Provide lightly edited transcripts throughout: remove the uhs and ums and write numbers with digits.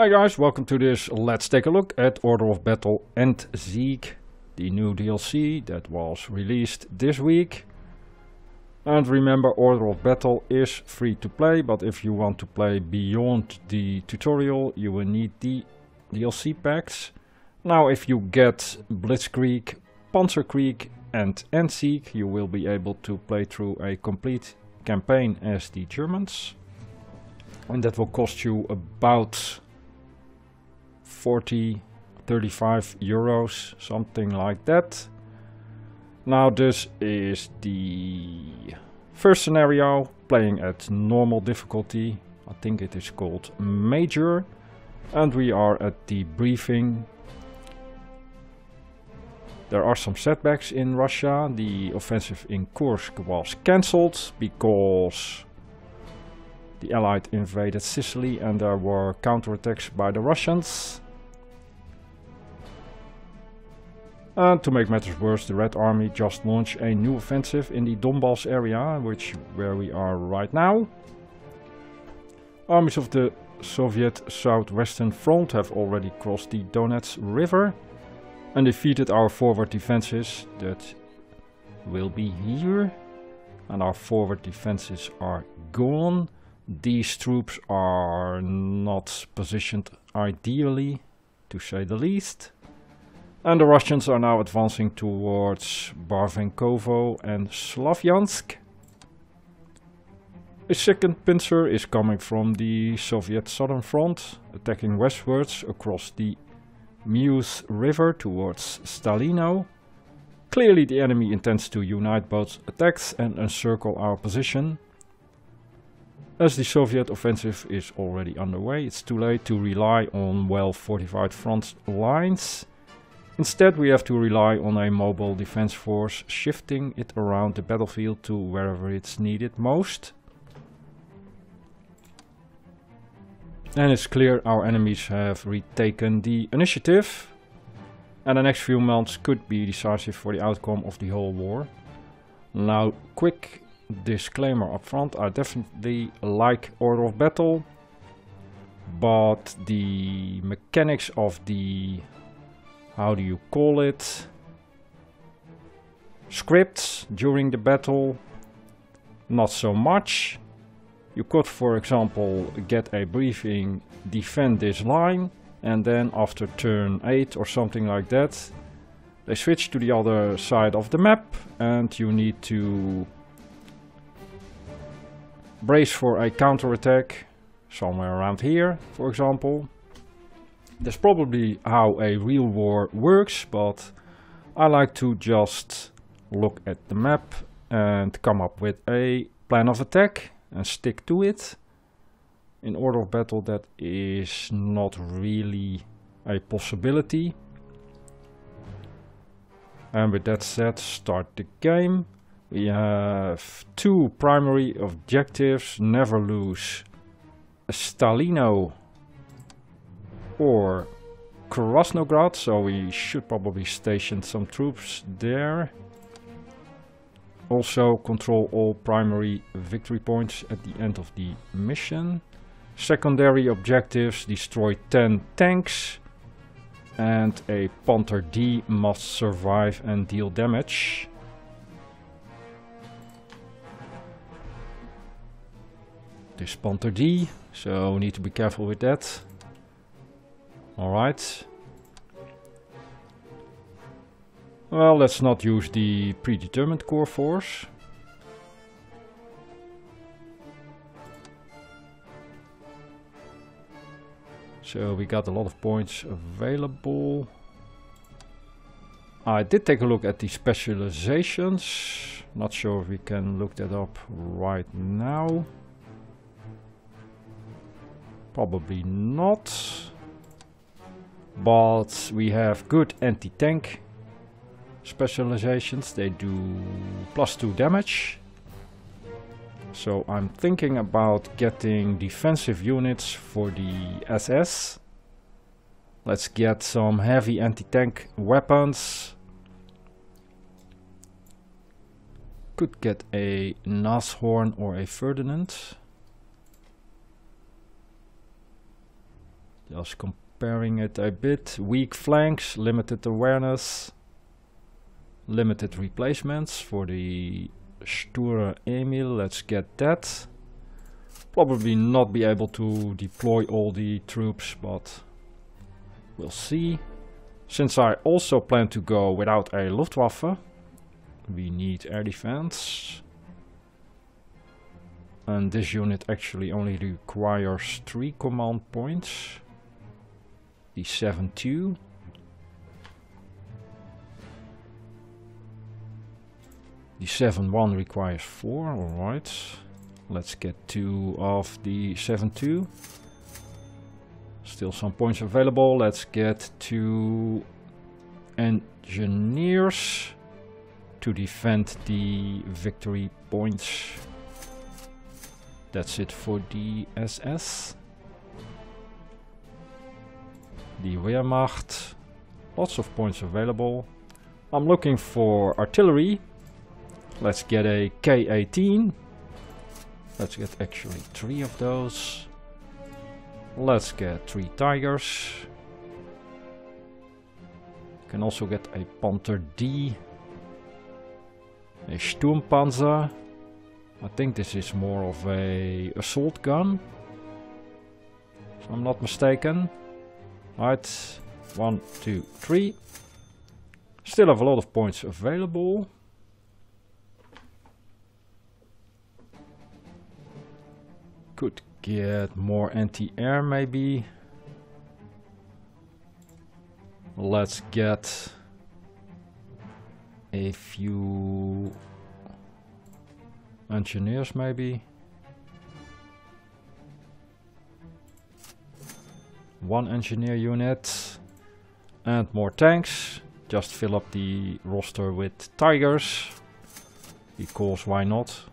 Hi guys, welcome to this Let's Take a Look at Order of Battle Endsieg, the new DLC that was released this week. And remember, Order of Battle is free to play, but if you want to play beyond the tutorial, you will need the DLC packs. Now if you get Blitzkrieg, Panzerkrieg and Endsieg, you will be able to play through a complete campaign as the Germans. And that will cost you about 35 euros, something like that. Now this is the first scenario, playing at normal difficulty. I think it is called Major. And we are at the briefing. There are some setbacks in Russia. The offensive in Kursk was cancelled because the Allied invaded Sicily and there were counterattacks by the Russians. And to make matters worse, the Red Army just launched a new offensive in the Donbass area, where we are right now. Armies of the Soviet Southwestern Front have already crossed the Donets River and defeated our forward defenses. That will be here. And our forward defenses are gone. These troops are not positioned ideally, to say the least. And the Russians are now advancing towards Barvenkovo and Slavyansk. A second pincer is coming from the Soviet Southern Front, attacking westwards across the Meuse River towards Stalino. Clearly the enemy intends to unite both attacks and encircle our position. As the Soviet offensive is already underway, it's too late to rely on well-fortified front lines. Instead, we have to rely on a mobile defense force, shifting it around the battlefield to wherever it's needed most. And it's clear our enemies have retaken the initiative. And the next few months could be decisive for the outcome of the whole war. Now, quick disclaimer up front, I definitely like Order of Battle, but the mechanics of the, how do you call it, scripts during the battle, not so much. You could, for example, get a briefing, defend this line, and then after turn 8 or something like that, they switch to the other side of the map and you need to brace for a counterattack somewhere around here, for example. That's probably how a real war works, but I like to just look at the map and come up with a plan of attack and stick to it. In Order of Battle that is not really a possibility. And with that said, start the game. We have two primary objectives: never lose Stalino or Krasnograd, so we should probably station some troops there. Also control all primary victory points at the end of the mission. Secondary objectives: destroy 10 tanks and a Panther D must survive and deal damage. This Panther D, so we need to be careful with that. Alright. Well, let's not use the predetermined core force. So we got a lot of points available. I did take a look at the specializations. Not sure if we can look that up right now. Probably not. But we have good anti-tank specializations. They do +2 damage. So I'm thinking about getting defensive units for the SS. Let's get some heavy anti-tank weapons. Could get a Nashorn or a Ferdinand. Just comparing it a bit. Weak flanks, limited awareness, limited replacements for the Sture Emil. Let's get that. Probably not be able to deploy all the troops, but we'll see. Since I also plan to go without a Luftwaffe, we need air defense. And this unit actually only requires 3 command points. The 7-2. The 7-1 requires 4, alright. Let's get 2 of the 7-2. Still some points available. Let's get 2 engineers to defend the victory points. That's it for the SS. The Wehrmacht. Lots of points available. I'm looking for artillery. Let's get a K-18. Let's get actually 3 of those. Let's get 3 Tigers. Can also get a Panther D. A Sturmpanzer. I think this is more of a assault gun, if I'm not mistaken. Right, 1, 2, 3. Still have a lot of points available. Could get more anti-air maybe. Let's get a few engineers maybe. 1 engineer unit and more tanks. Just fill up the roster with Tigers, because why not?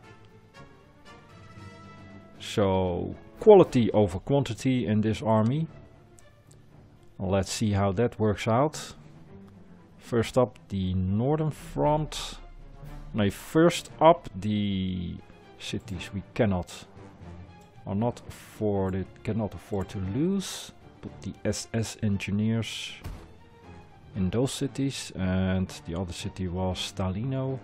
So quality over quantity in this army. Let's see how that works out. First up, the northern front. No, first up the cities we cannot afford to lose. Put the SS engineers in those cities, and the other city was Stalino.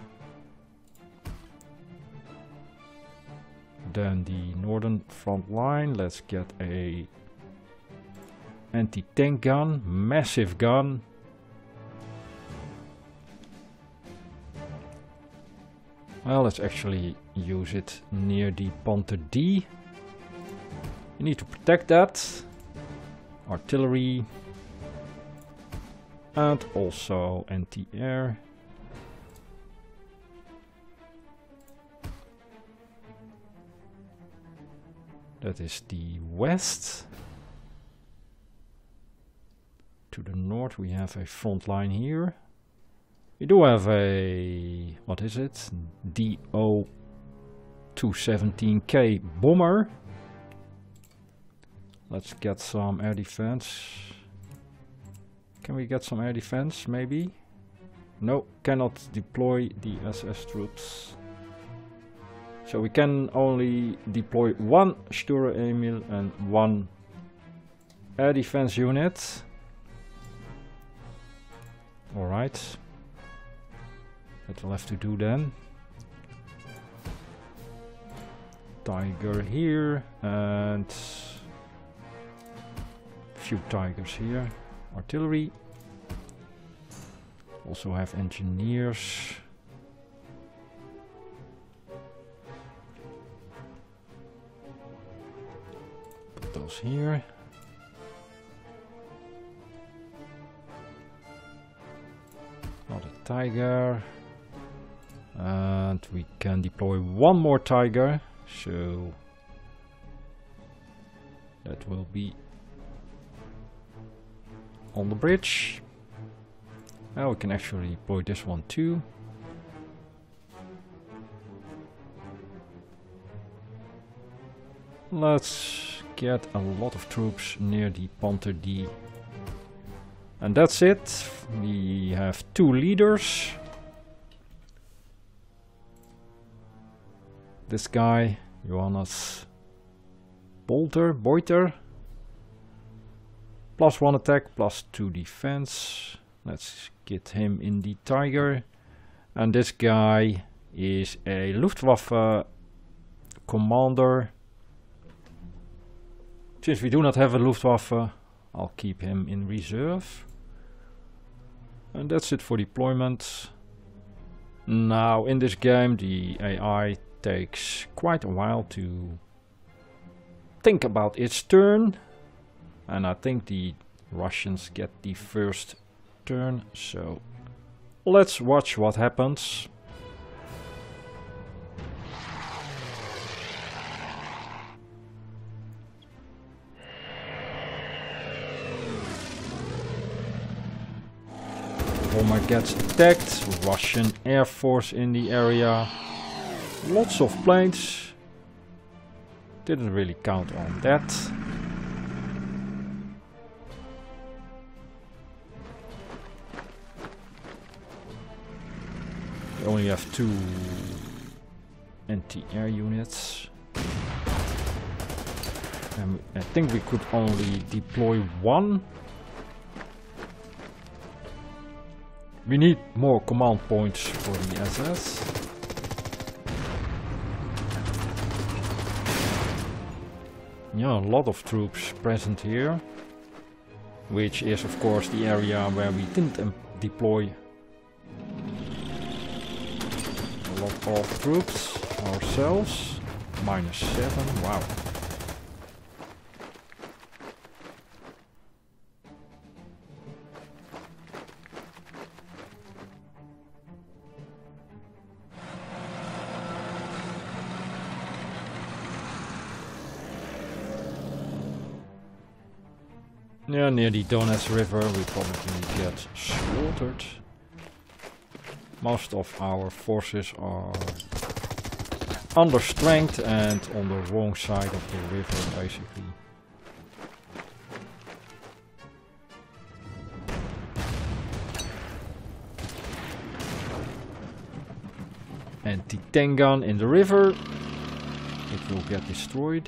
Then the northern front line. Let's get a anti-tank gun, massive gun. Well, let's actually use it near the Panther D. You need to protect that. Artillery. And also anti-air. That is the west. To the north we have a front line here. We do have a, what is it? DO-217K bomber. Let's get some air defense. Can we get some air defense maybe? No, cannot deploy the SS troops. So we can only deploy 1 Sture Emil and 1 air defense unit. Alright. That will have to do then. Tiger here and few Tigers here. Artillery. Also have engineers. Put those here. Another Tiger. And we can deploy 1 more Tiger. So that will be on the bridge. Now we can actually deploy this one too. Let's get a lot of troops near the Panther D. And that's it. We have 2 leaders. This guy, Johannes Boyter. +1 attack, +2 defense. Let's get him in the Tiger. And this guy is a Luftwaffe commander. Since we do not have a Luftwaffe, I'll keep him in reserve. And that's it for deployment. Now in this game the AI takes quite a while to think about its turn. And I think the Russians get the first turn, so let's watch what happens. Bomber gets attacked, Russian Air Force in the area, lots of planes, didn't really count on that. We only have 2 anti-air units. And I think we could only deploy 1. We need more command points for the SS. Yeah, a lot of troops present here. Which is of course the area where we didn't deploy a lot of troops ourselves. -7, wow. Yeah, near the Donets River we probably get slaughtered. Most of our forces are under strength and on the wrong side of the river basically. Anti-tank gun in the river. It will get destroyed.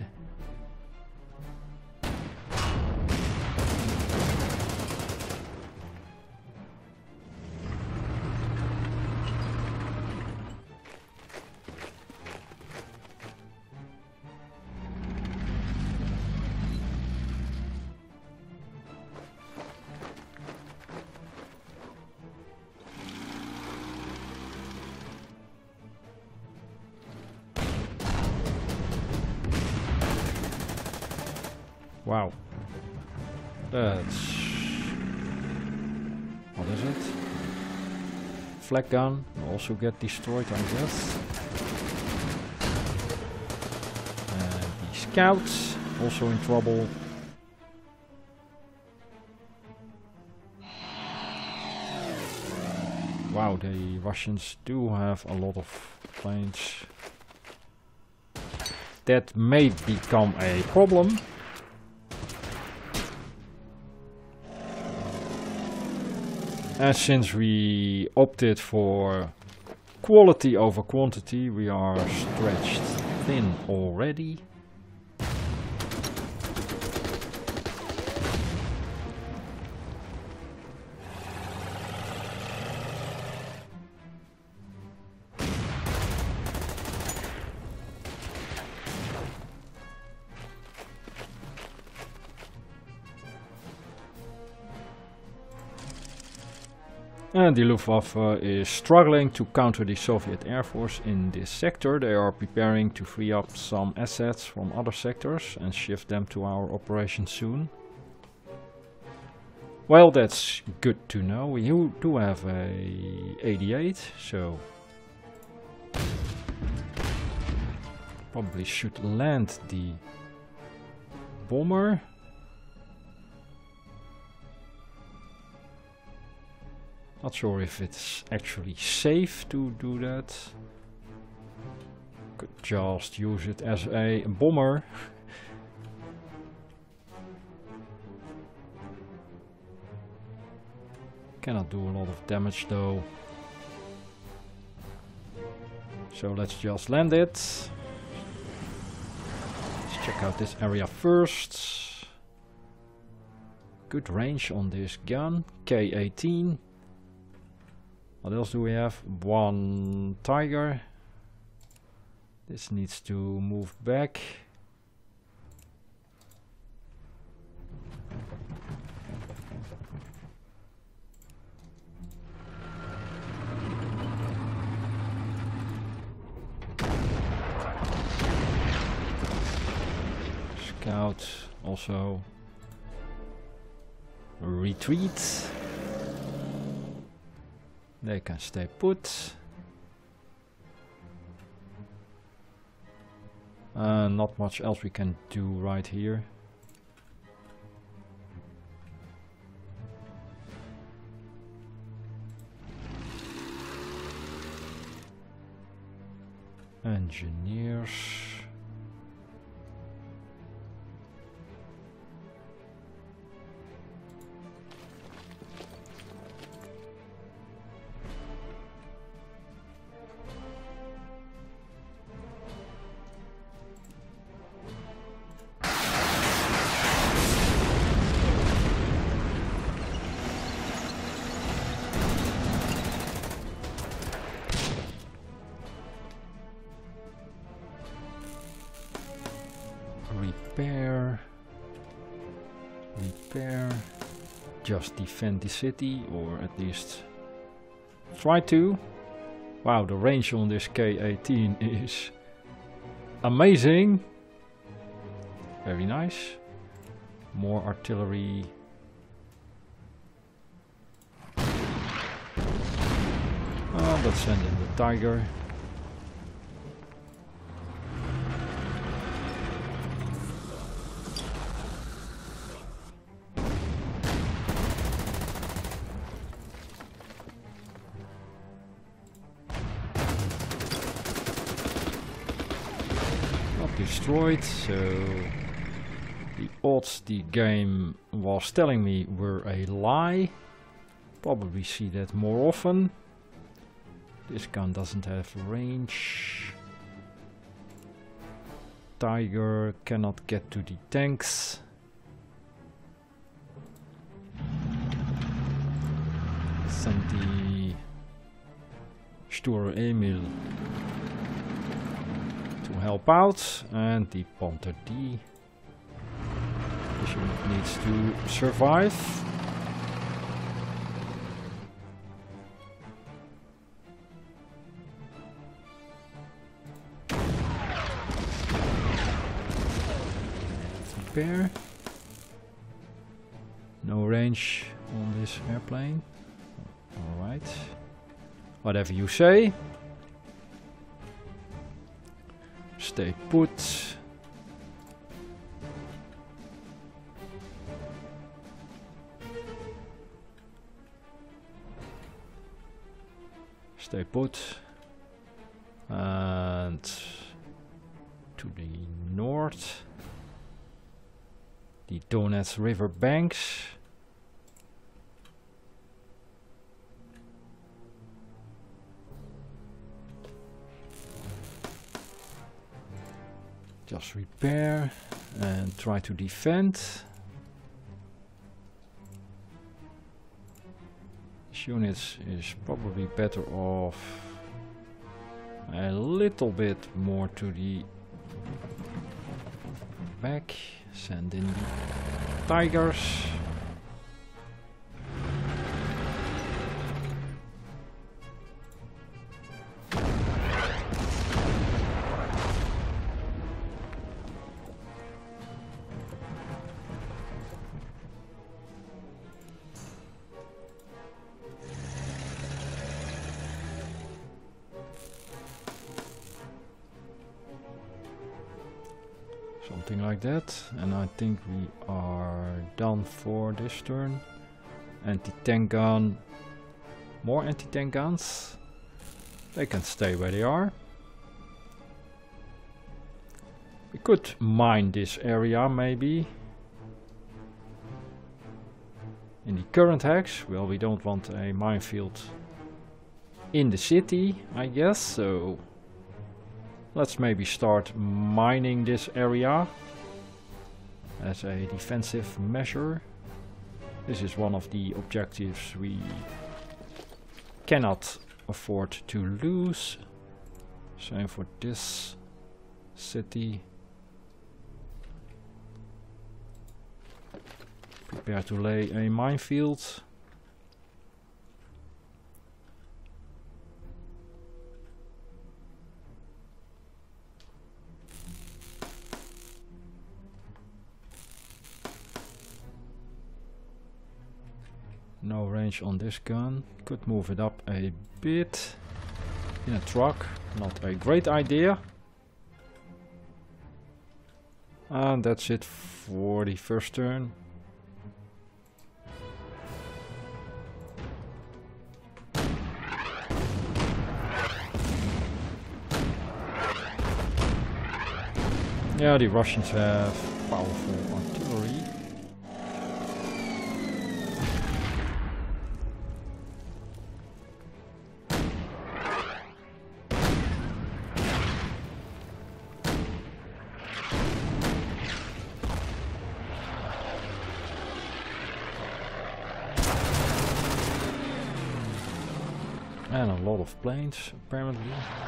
Wow. That's... what is it? Flak gun will also get destroyed, I guess. And the scouts also in trouble. Wow, the Russians do have a lot of planes. That may become a problem. And since we opted for quality over quantity, we are stretched thin already. And the Luftwaffe is struggling to counter the Soviet Air Force in this sector. They are preparing to free up some assets from other sectors and shift them to our operation soon. Well, that's good to know. We do have a 88, so probably should land the bomber. Not sure if it's actually safe to do that. Could just use it as a bomber. Cannot do a lot of damage though. So let's just land it. Let's check out this area first. Good range on this gun. K18. What else do we have? One Tiger. This needs to move back. Scout also retreat. They can stay put. Not much else we can do right here. Engineers. Repair. Just defend the city, or at least try to. Wow, the range on this K18 is amazing. Very nice. More artillery. Let's send in the Tiger. Destroyed, so the odds the game was telling me were a lie. Probably see that more often. This gun doesn't have range. Tiger cannot get to the tanks. Send the Sture Emil to help out, and the Panther D. This unit needs to survive. Repair. No range on this airplane. Alright. Whatever you say. Stay put. Stay put. And to the north. The Donets River banks. Just repair and try to defend. This unit is probably better off a little bit more to the back. Send in the Tigers. Something like that, and I think we are done for this turn. Anti-tank gun, more anti-tank guns. They can stay where they are. We could mine this area maybe. In the current hex, well, we don't want a minefield in the city, I guess, so let's maybe start mining this area as a defensive measure. This is one of the objectives we cannot afford to lose. Same for this city. Prepare to lay a minefield. No range on this gun. Could move it up a bit. In a truck. Not a great idea. And that's it for the first turn. Yeah, the Russians have powerful artillery. And a lot of planes, apparently.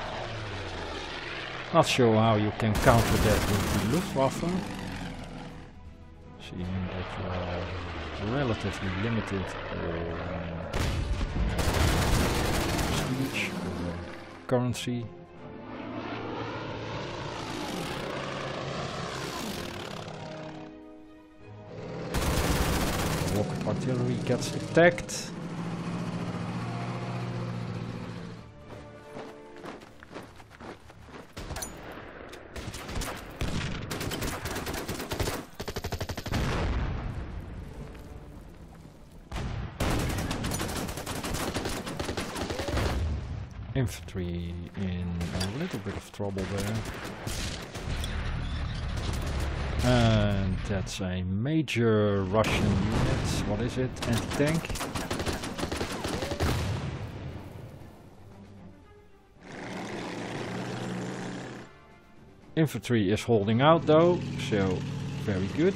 Not sure how you can counter that with the Luftwaffe. Seeing that you are relatively limited prestige or currency. Rocket artillery gets attacked. Infantry in a little bit of trouble there. And that's a major Russian unit. What is it? Anti-tank. Infantry is holding out though, so very good.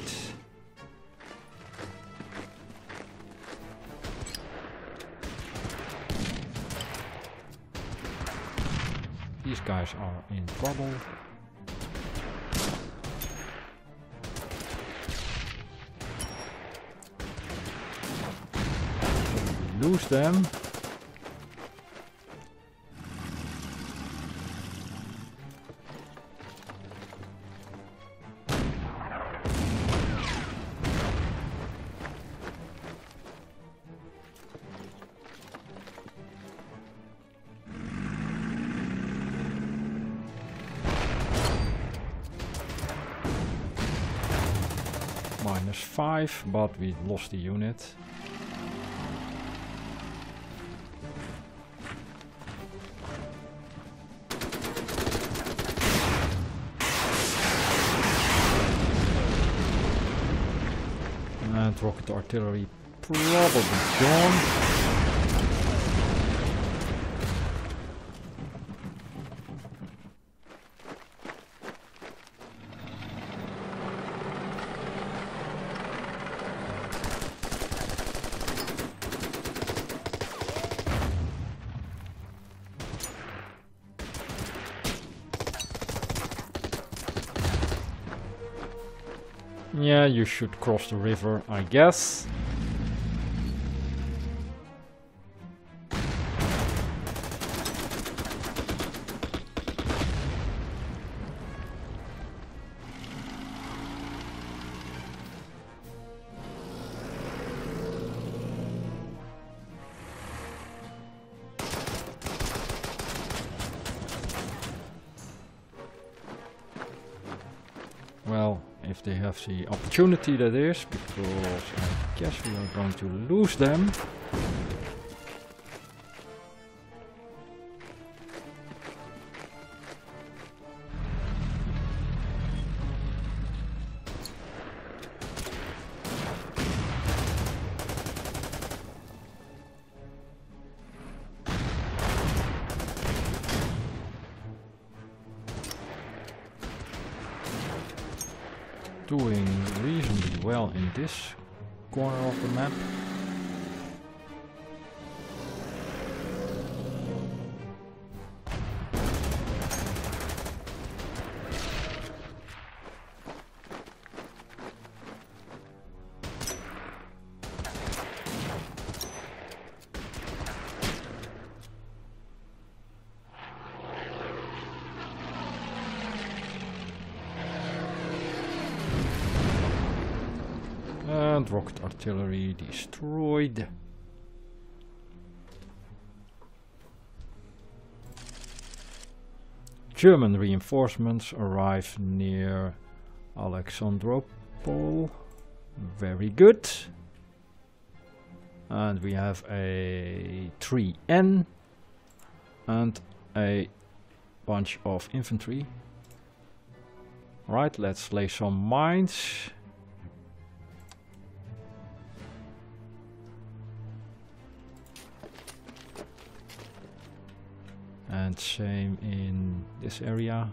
These guys are in trouble. We lose them. -5, but we lost the unit. And rocket artillery probably gone. Yeah, you should cross the river, I guess. Well, if they have the opportunity, that is, because I guess we are going to lose them. Doing reasonably well in this corner of the map. And rocket artillery destroyed. German reinforcements arrive near Alexandropol. Very good. And we have a 3N and a bunch of infantry. Right, let's lay some mines. And same in this area.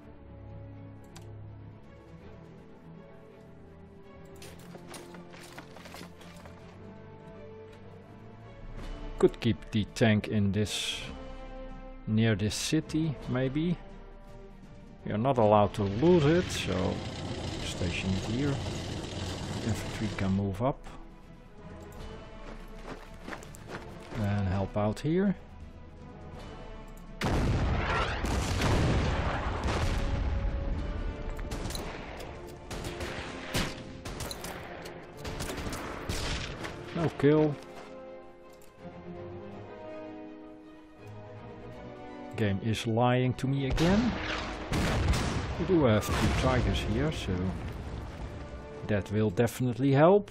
Could keep the tank in this, near this city, maybe. We are not allowed to lose it, so station it here. Infantry can move up and help out here. No kill. Game is lying to me again. We do have 2 tigers here, so that will definitely help.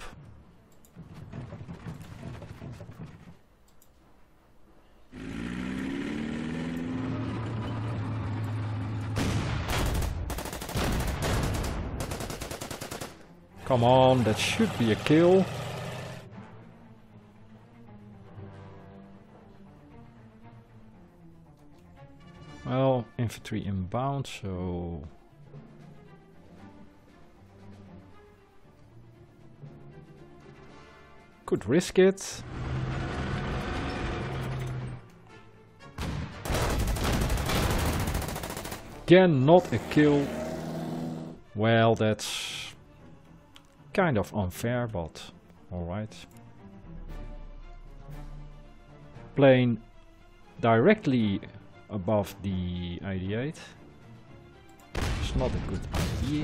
Come on, that should be a kill. Well, infantry inbound, so could risk it. Again, not a kill. Well, that's kind of unfair, but alright. Plane directly above the 88. It's not a good idea.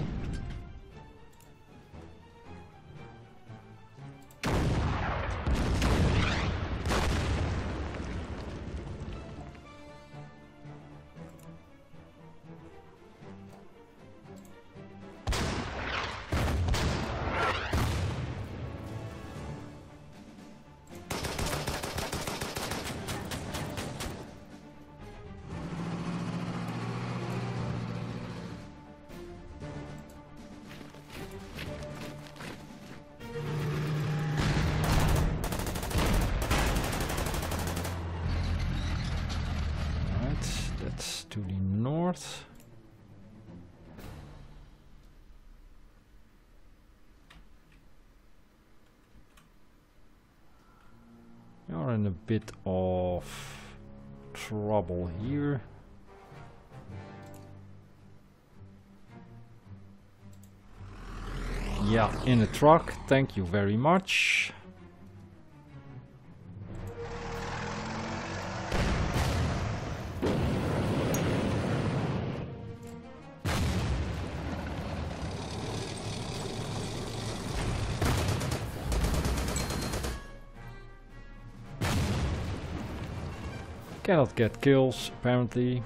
To the north. We are in a bit of trouble here. Yeah, in a truck, thank you very much. Cannot get kills, apparently.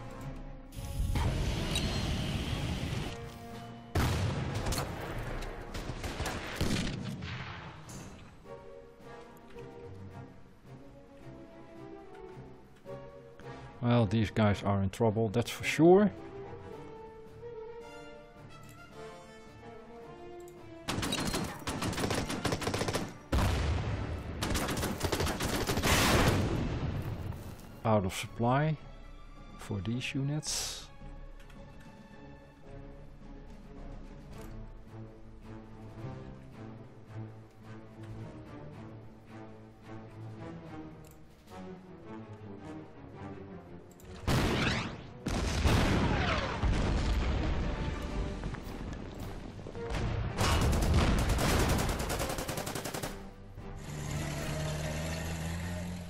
Well, these guys are in trouble, that's for sure. Out of supply for these units.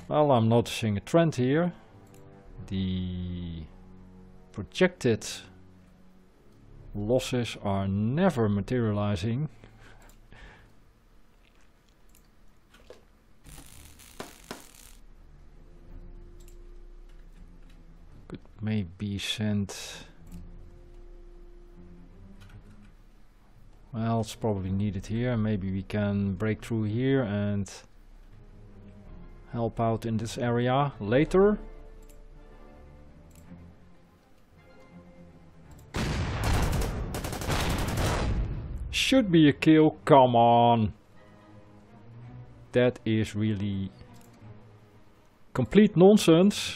Well, I'm noticing a trend here. The projected losses are never materializing. Could maybe send... Well, it's probably needed here. Maybe we can break through here and help out in this area later. Should be a kill. Come on. That is really complete nonsense.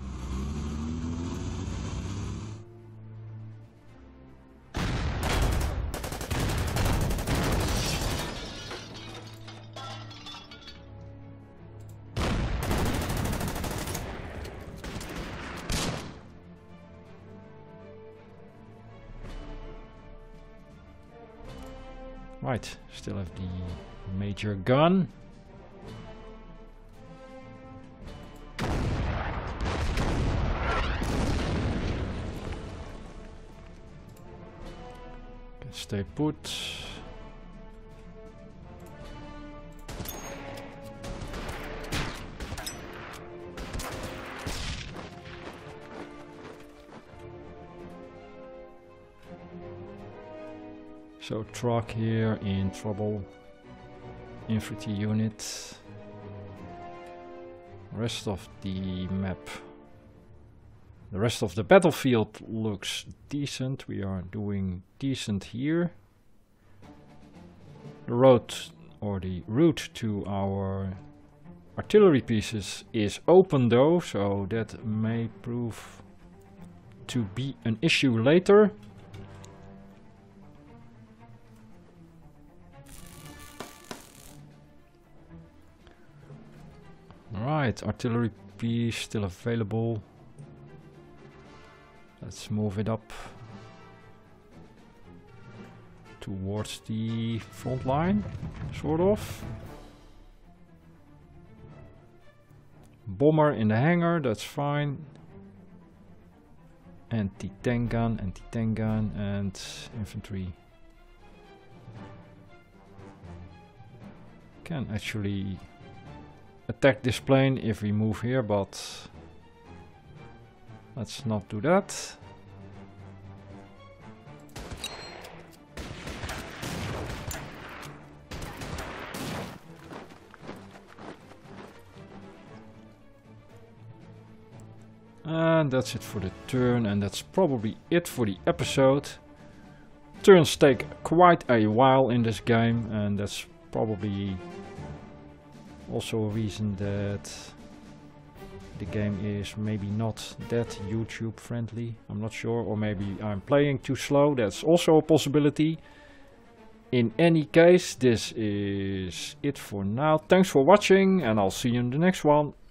Right, still have the major gun. Can stay put. So truck here in trouble. Infantry unit. Rest of the map. The rest of the battlefield looks decent. We are doing decent here. The road or the route to our artillery pieces is open though, so that may prove to be an issue later. Right, artillery piece still available. Let's move it up towards the front line, sort of. Bomber in the hangar, that's fine. Anti-tank gun, and infantry. Can actually attack this plane if we move here, but let's not do that. And that's it for the turn, and that's probably it for the episode. Turns take quite a while in this game, and that's probably also a reason that the game is maybe not that YouTube friendly. I'm not sure, or maybe I'm playing too slow. That's also a possibility. In any case, this is it for now. Thanks for watching, and I'll see you in the next one.